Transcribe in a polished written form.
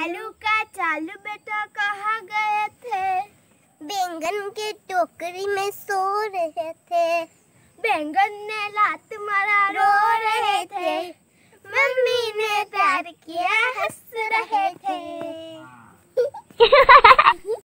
आलू का चालू बेटा कहाँ गए थे? बैंगन के टोकरी में सो रहे थे। बैंगन ने लात मारा रो रहे थे। मम्मी ने प्यार किया हंस रहे थे।